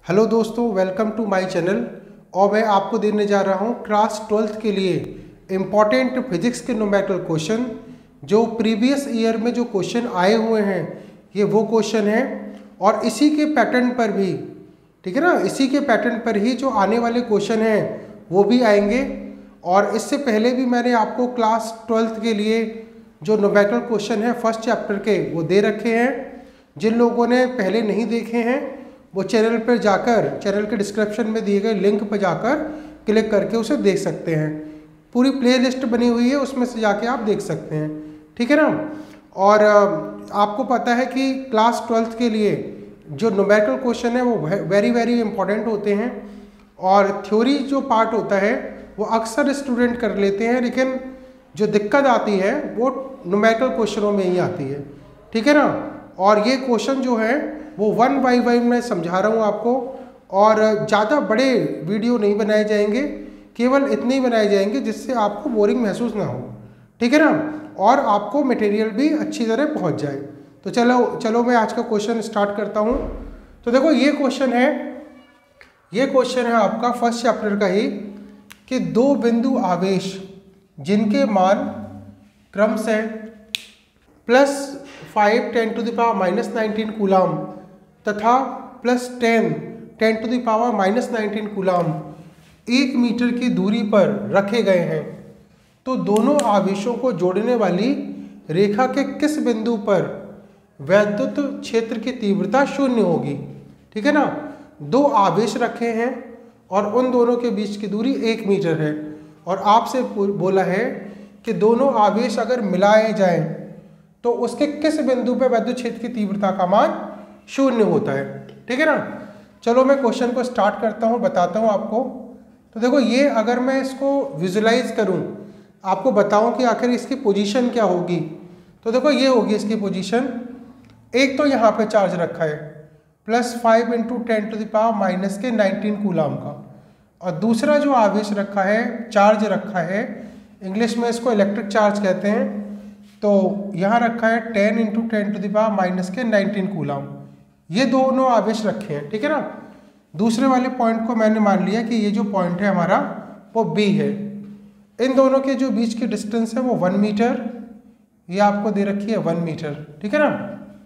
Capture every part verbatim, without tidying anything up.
Hello दोस्तों, welcome to my channel. और मैं आपको देने जा रहा हूं क्लास ट्वेल्थ के लिए इम्पॉर्टेंट फिजिक्स के न्यूमेरिकल क्वेश्चन। जो प्रीवियस ईयर में जो क्वेश्चन आए हुए हैं ये वो क्वेश्चन हैं और इसी के पैटर्न पर भी, ठीक है ना, इसी के पैटर्न पर ही जो आने वाले क्वेश्चन हैं वो भी आएंगे। और इससे पहले भी मैंने आपको क्लास ट्वेल्थ के लिए जो न्यूमेरिकल क्वेश्चन है फर्स्ट चैप्टर के वो दे रखे हैं। जिन लोगों ने पहले नहीं देखे हैं वो चैनल पर जाकर, चैनल के डिस्क्रिप्शन में दिए गए लिंक पर जाकर क्लिक करके उसे देख सकते हैं। पूरी प्लेलिस्ट बनी हुई है, उसमें से जाके आप देख सकते हैं, ठीक है ना। और आपको पता है कि क्लास ट्वेल्थ के लिए जो न्यूमेरिकल क्वेश्चन है वो वेरी वेरी इंपॉर्टेंट होते हैं। और थ्योरी जो पार्ट होता है वो अक्सर स्टूडेंट कर लेते हैं, लेकिन जो दिक्कत आती है वो न्यूमेरिकल क्वेश्चनों में ही आती है, ठीक है ना। और ये क्वेश्चन जो है वो वन बाई वन मैं समझा रहा हूँ आपको, और ज़्यादा बड़े वीडियो नहीं बनाए जाएंगे, केवल इतने ही बनाए जाएंगे जिससे आपको बोरिंग महसूस ना हो, ठीक है ना, और आपको मटेरियल भी अच्छी तरह पहुँच जाए। तो चलो चलो मैं आज का क्वेश्चन स्टार्ट करता हूँ। तो देखो ये क्वेश्चन है, ये क्वेश्चन है आपका फर्स्ट चैप्टर का ही, कि दो बिंदु आवेश जिनके मान क्रमशः plus five ten to the power minus nineteen coulomb तथा plus ten ten to the power minus nineteen coulomb एक मीटर की दूरी पर रखे गए हैं, तो दोनों आवेशों को जोड़ने वाली रेखा के किस बिंदु पर वैद्युत क्षेत्र की तीव्रता शून्य होगी। ठीक है ना। दो आवेश रखे हैं और उन दोनों के बीच की दूरी एक मीटर है, और आपसे बोला है कि दोनों आवेश अगर मिलाए जाएं तो उसके किस बिंदु पर वैद्युत क्षेत्र की तीव्रता का मान शून्य होता है, ठीक है ना। चलो मैं क्वेश्चन को स्टार्ट करता हूँ, बताता हूँ आपको। तो देखो ये अगर मैं इसको विजुलाइज करूँ, आपको बताऊँ कि आखिर इसकी पोजीशन क्या होगी, तो देखो ये होगी इसकी पोजीशन। एक तो यहाँ पे चार्ज रखा है plus five into ten to the power minus के नाइनटीन कूलाम का, और दूसरा जो आवेश रखा है, चार्ज रखा है, इंग्लिश में इसको इलेक्ट्रिक चार्ज कहते हैं, तो यहाँ रखा है ten into ten to the power minus के नाइनटीन कूलाम। ये दोनों आवेश रखे हैं, ठीक है ना। दूसरे वाले पॉइंट को मैंने मान लिया कि ये जो पॉइंट है हमारा वो बी है। इन दोनों के जो बीच की डिस्टेंस है वो वन मीटर, ये आपको दे रखी है वन मीटर, ठीक है ना।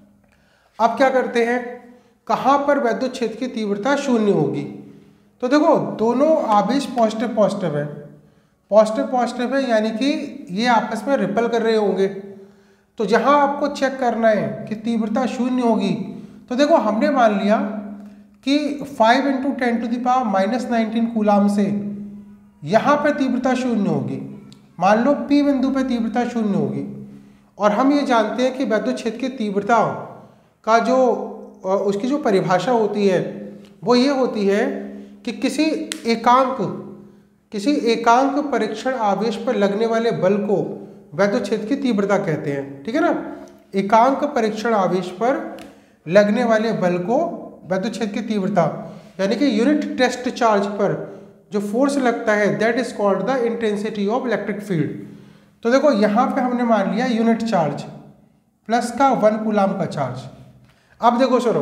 अब क्या करते हैं, कहाँ पर वैद्युत क्षेत्र की तीव्रता शून्य होगी। तो देखो दोनों आवेश पॉजिटिव पॉजिटिव है, पॉजिटिव पॉजिटिव है, यानी कि ये आपस में रिपल कर रहे होंगे। तो जहाँ आपको चेक करना है कि तीव्रता शून्य होगी, तो देखो हमने मान लिया कि five into ten to the power minus nineteen coulomb से यहाँ पर तीव्रता शून्य होगी। मान लो पी बिंदु पर तीव्रता शून्य होगी, और हम ये जानते हैं कि वैद्युत क्षेत्र की तीव्रता का जो उसकी जो परिभाषा होती है वो ये होती है कि किसी एकांक किसी एकांक परीक्षण आवेश पर लगने वाले बल को वैद्युत क्षेत्र की तीव्रता कहते हैं, ठीक है ना। एकांक परीक्षण आवेश पर लगने वाले बल को वैद्युत क्षेत्र की तीव्रता, यानी कि यूनिट टेस्ट चार्ज पर जो फोर्स लगता है, that is called the intensity of electric field. तो देखो यहाँ पे हमने मान लिया यूनिट चार्ज प्लस का वन कूलाम का चार्ज। अब देखो सुनो,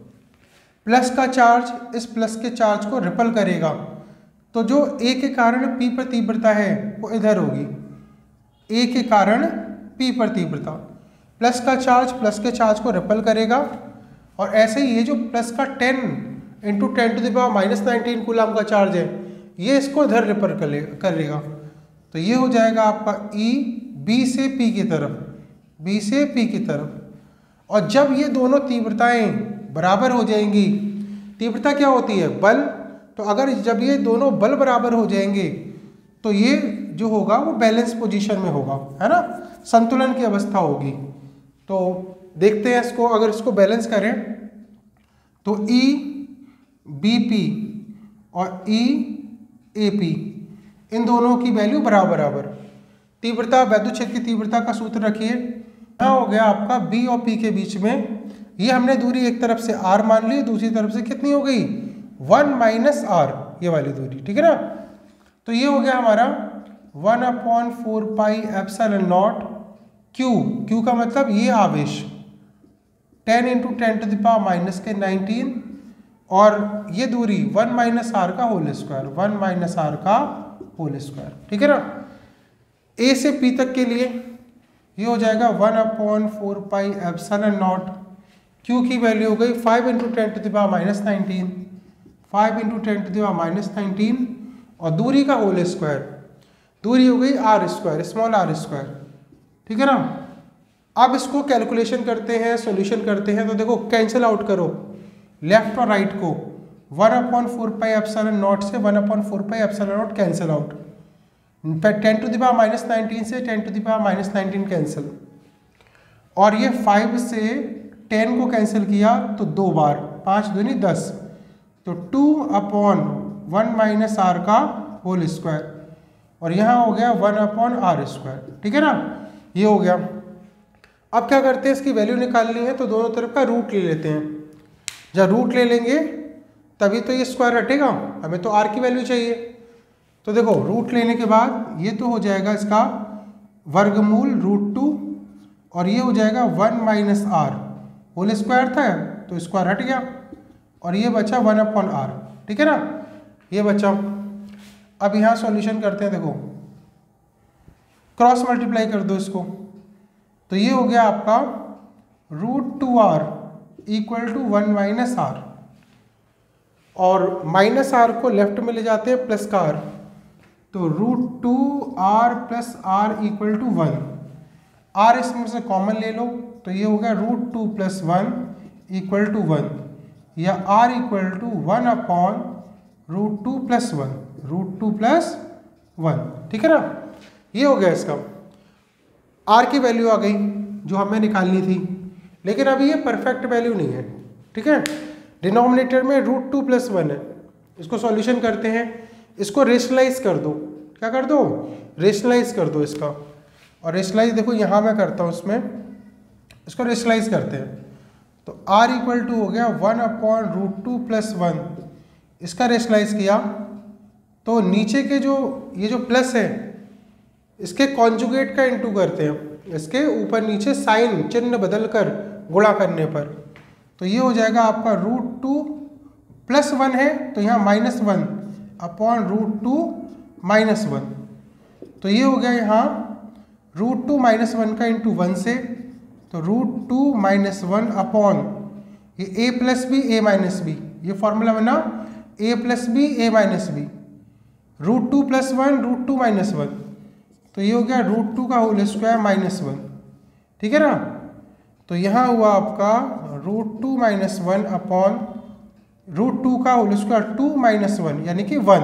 प्लस का चार्ज इस प्लस के चार्ज को रिपल करेगा, तो जो ए के कारण पी पर तीव्रता है वो इधर होगी, ए के कारण पी पर तीव्रता, प्लस का चार्ज प्लस के चार्ज को रिपल करेगा, और ऐसे ही ये जो प्लस का ten into ten to the power minus nineteen coulomb का चार्ज है ये इसको इधर रिपल करेगा। तो ये हो जाएगा आपका ई बी से पी की तरफ, बी से पी की तरफ। और जब ये दोनों तीव्रताएं बराबर हो जाएंगी, तीव्रता क्या होती है, बल, तो अगर जब ये दोनों बल बराबर हो जाएंगे तो ये जो होगा वो बैलेंस पोजीशन में होगा, है ना, संतुलन की अवस्था होगी। तो देखते हैं इसको, अगर इसको बैलेंस करें तो ई बी पी और ई ए पी इन दोनों की वैल्यू बराबर बराबर। तीव्रता, वैद्युत क्षेत्र की तीव्रता का सूत्र रखिए, यहाँ हो गया आपका बी और पी के बीच में, ये हमने दूरी एक तरफ से आर मान ली, दूसरी तरफ से कितनी हो गई, वन माइनस आर, ये वाली दूरी, ठीक है ना। तो ये हो गया हमारा one upon four pi epsilon naught q, q का मतलब ये आवेश, ten into ten to the power minus के नाइनटीन और ये दूरी वन माइनस आर का whole square, one minus r का होल स्क्वायर, ठीक है ना। ए से पी तक के लिए ये हो जाएगा one upon four pi epsilon naught, q की वैल्यू हो गई five into ten to the power minus nineteen, five into ten to the power minus nineteen, और दूरी का होल स्क्वायर, दूरी हो गई r square, small r square, ठीक है ना। अब इसको कैलकुलेशन करते हैं, सॉल्यूशन करते हैं, तो देखो कैंसिल आउट करो लेफ्ट और राइट को, one upon four pi epsilon naught से one upon four pi epsilon naught cancel out, ten to the power minus nineteen से ten to the power minus nineteen cancel, और ये five से ten को cancel किया तो दो बार, पाँच दूनी दस, तो two upon one minus r का होल स्क्वायर, और यहाँ हो गया वन अपॉन आर स्क्वायर, ठीक है ना, ये हो गया। अब क्या करते हैं, इसकी वैल्यू निकालनी है तो दोनों तरफ का रूट ले लेते हैं। जब रूट ले लेंगे तभी तो ये स्क्वायर हटेगा, हमें तो आर की वैल्यू चाहिए। तो देखो रूट लेने के बाद ये तो हो जाएगा इसका वर्गमूल रूट टू, और ये हो जाएगा one minus r, whole square था तो स्क्वायर हट गया, और ये बचा वन अपॉन आर, ठीक है ना, ये बचा। अब यहाँ सॉल्यूशन करते हैं, देखो क्रॉस मल्टीप्लाई कर दो इसको, तो ये हो गया आपका root two r equal to one minus r, और माइनस आर को लेफ्ट में ले जाते हैं प्लस का आर, तो root two r plus r equal to one, r इसमें से कॉमन ले लो तो ये हो गया root two plus one equal to one, या r equal to one upon root two plus one, root two plus one, ठीक है ना, ये हो गया इसका। आर की वैल्यू आ गई जो हमें निकालनी थी, लेकिन अभी ये परफेक्ट वैल्यू नहीं है, ठीक है। डिनोमिनेटर में रूट टू प्लस वन है, इसको सॉल्यूशन करते हैं, इसको रेशनलाइज कर दो, क्या कर दो, रेशनलाइज कर दो इसका, और रेशनलाइज देखो यहाँ मैं करता हूँ, इसमें इसको रेशनलाइज करते हैं, तो r इक्वल टू हो गया one upon root two plus one, इसका रेशनलाइज किया तो नीचे के जो ये जो प्लस है इसके कॉन्जुगेट का इंटू करते हैं, इसके ऊपर नीचे साइन चिन्ह बदल कर गुणा करने पर, तो ये हो जाएगा आपका रूट टू प्लस वन है तो यहाँ minus one upon root two minus one, तो ये हो गया यहाँ रूट टू माइनस वन का इंटू वन से, तो root two minus one upon ये A plus B A minus B, ये फॉर्मूला बना A plus B A minus B, root two plus one root two minus one, तो ये हो गया रूट टू का होल स्क्वायर माइनस वन, ठीक है ना। तो यहाँ हुआ आपका root two minus one upon root two का whole square two minus one यानी कि one,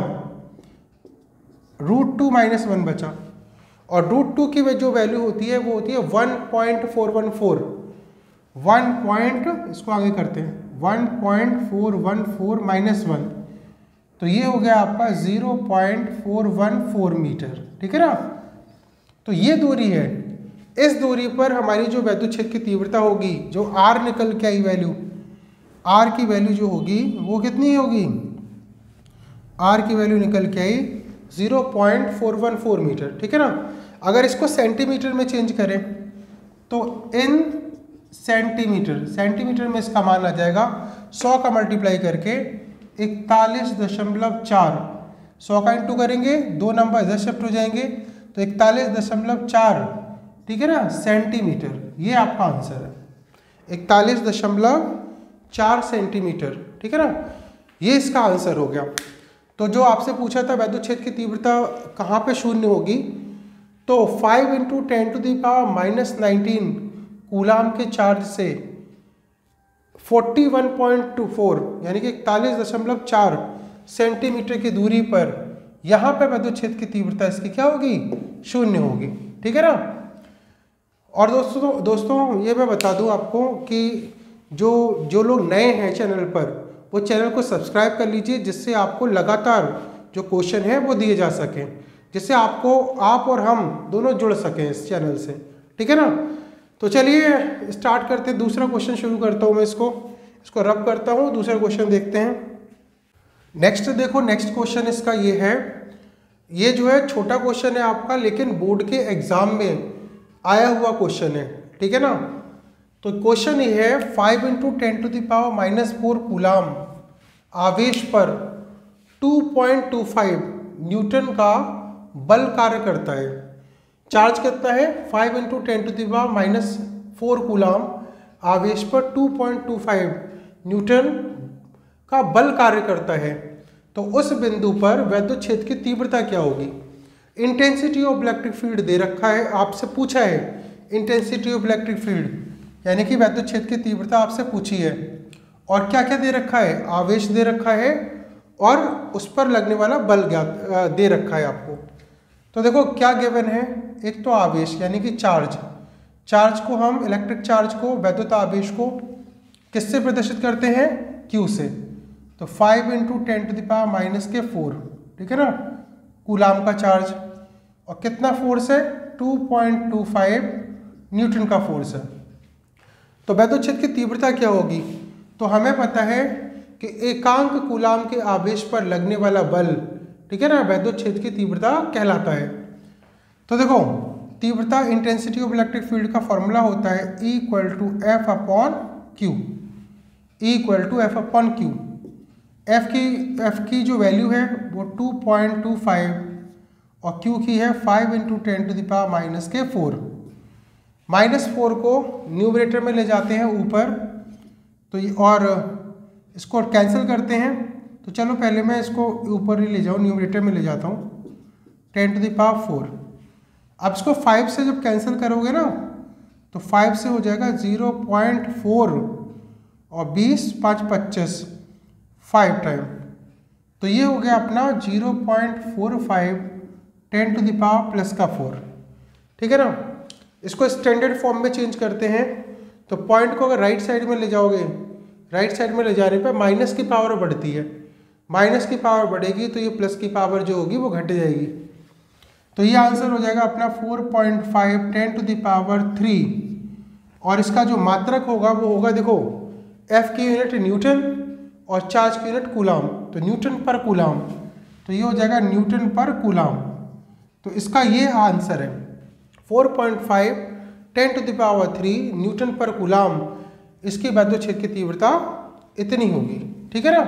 root two minus one बचा, और रूट टू की जो वैल्यू होती है वो होती है one point four one four, one point इसको आगे करते हैं one point four one four minus one, तो ये हो गया आपका zero point four one four metre, ठीक है ना। तो ये दूरी है, इस दूरी पर हमारी जो वैद्युत क्षेत्र की तीव्रता होगी, जो आर निकल के आई वैल्यू, आर की वैल्यू जो होगी वो कितनी होगी, आर की वैल्यू निकल के आई zero point four one four metre, ठीक है ना। अगर इसको सेंटीमीटर में चेंज करें तो इन सेंटीमीटर, सेंटीमीटर में इसका मान आ जाएगा सौ का मल्टीप्लाई करके इकतालीस दशमलव चार, सौ का इंटू करेंगे दो नंबर इधर शिफ्ट हो जाएंगे तो इकतालीस दशमलव चार, ठीक है ना, सेंटीमीटर, ये आपका आंसर है, इकतालीस दशमलव चार सेंटीमीटर, ठीक है ना, ये इसका आंसर हो गया। तो जो आपसे पूछा था वैद्युत क्षेत्र की तीव्रता कहाँ पे शून्य होगी, तो five into ten to the power minus nineteen coulomb के चार्ज से forty one point two four यानी कि इकतालीस दशमलव चार सेंटीमीटर की दूरी पर यहाँ पे वैद्युत क्षेत्र की तीव्रता इसकी क्या होगी, शून्य होगी, ठीक है ना। और दोस्तों दोस्तों ये मैं बता दूं आपको कि जो जो लोग नए हैं चैनल पर, वो चैनल को सब्सक्राइब कर लीजिए, जिससे आपको लगातार जो क्वेश्चन है वो दिए जा सकें, जिससे आपको आप और हम दोनों जुड़ सकें इस चैनल से, ठीक है ना। तो चलिए स्टार्ट करते हैं, दूसरा क्वेश्चन शुरू करता हूँ मैं, इसको इसको रब करता हूँ, दूसरा क्वेश्चन देखते हैं। नेक्स्ट देखो, नेक्स्ट क्वेश्चन इसका ये है, ये जो है छोटा क्वेश्चन है आपका, लेकिन बोर्ड के एग्जाम में आया हुआ क्वेश्चन है, ठीक है ना। तो क्वेश्चन ये है five into ten to the power minus four coulomb आवेश पर two point two five newton का बल कार्य करता है। चार्ज कितना है? Five into ten to the power minus four coulomb. आवेश पर two point two five newton का बल कार्य करता है। तो उस बिंदु पर वैद्युत क्षेत्र की तीव्रता क्या होगी? इंटेंसिटी ऑफ इलेक्ट्रिक फील्ड दे रखा है, आपसे पूछा है इंटेंसिटी ऑफ इलेक्ट्रिक फील्ड यानी कि वैद्युत क्षेत्र की तीव्रता आपसे पूछी है। और क्या क्या दे रखा है? आवेश दे रखा है और उस पर लगने वाला बल ज्ञात दे रखा है आपको। तो देखो क्या गिवन है, एक तो आवेश यानी कि चार्ज। चार्ज को हम इलेक्ट्रिक चार्ज को, वैद्युत आवेश को किससे प्रदर्शित करते हैं? क्यू से। तो five into ten to the power minus के फोर, ठीक है ना, कूलाम का चार्ज। और कितना फोर्स है? Two point two five newton का फोर्स है। तो वैद्युत क्षेत्र की तीव्रता क्या होगी? तो हमें पता है कि एकांक कूलाम के आवेश पर लगने वाला बल, ठीक है ना, वैद्युत क्षेत्र की तीव्रता कहलाता है। तो देखो तीव्रता इंटेंसिटी ऑफ इलेक्ट्रिक फील्ड का फॉर्मूला होता है E equal to F upon Q. E equal to F upon Q. F की एफ की जो वैल्यू है वो टू पॉइंट टू फाइव और क्यू की है five into ten to the power minus के फोर। माइनस फोर को न्यूमरेटर में ले जाते हैं ऊपर, तो ये और इसको कैंसिल करते हैं। तो चलो पहले मैं इसको ऊपर ही ले जाऊँ, न्यूमरेटर में ले जाता हूँ, ten to the power four. अब इसको फाइव से जब कैंसिल करोगे ना तो फाइव से हो जाएगा ज़ीरो पॉइंट फोर और बीस पाँच पच्चीस, फाइव टाइम। तो ये हो गया अपना zero point four five ten to the power plus का फोर, ठीक है ना। इसको स्टैंडर्ड फॉर्म में चेंज करते हैं। तो पॉइंट को अगर राइट साइड में ले जाओगे, राइट साइड में ले जाने पर माइनस की पावर बढ़ती है, माइनस की पावर बढ़ेगी तो ये प्लस की पावर जो होगी वो घट जाएगी। तो ये आंसर हो जाएगा अपना four point five ten to the power three. और इसका जो मात्रक होगा वो होगा, देखो एफ की यूनिट न्यूटन और चार्ज की यूनिट कूलाम, तो न्यूटन पर कूलाम, तो ये हो जाएगा न्यूटन पर कूलाम। तो इसका ये आंसर है four point five ten to the power three newton पर कूलाम। इसकी वैद्युत क्षेत्र की तीव्रता इतनी होगी, ठीक है ना।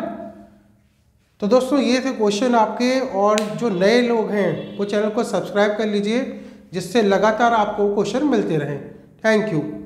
तो दोस्तों ये थे क्वेश्चन आपके, और जो नए लोग हैं वो चैनल को सब्सक्राइब कर लीजिए जिससे लगातार आपको क्वेश्चन मिलते रहें। Thank you.